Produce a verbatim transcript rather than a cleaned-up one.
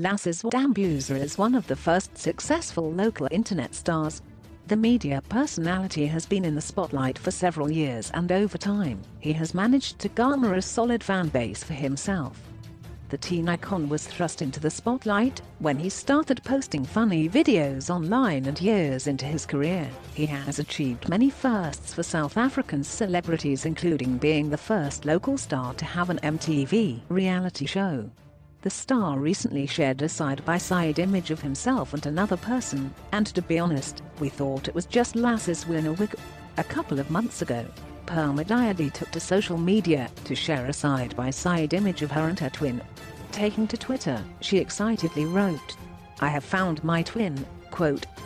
Lasses Dambuza is one of the first successful local internet stars. The media personality has been in the spotlight for several years, and over time, he has managed to garner a solid fan base for himself. The teen icon was thrust into the spotlight when he started posting funny videos online, and years into his career, he has achieved many firsts for South African celebrities, including being the first local star to have an M T V reality show. The star recently shared a side-by-side image of himself and another person, and to be honest, we thought it was just Lasses wearing a wig. A couple of months ago, Palma Diadi took to social media to share a side-by-side image of her and her twin. Taking to Twitter, she excitedly wrote, "I have found my twin," quote,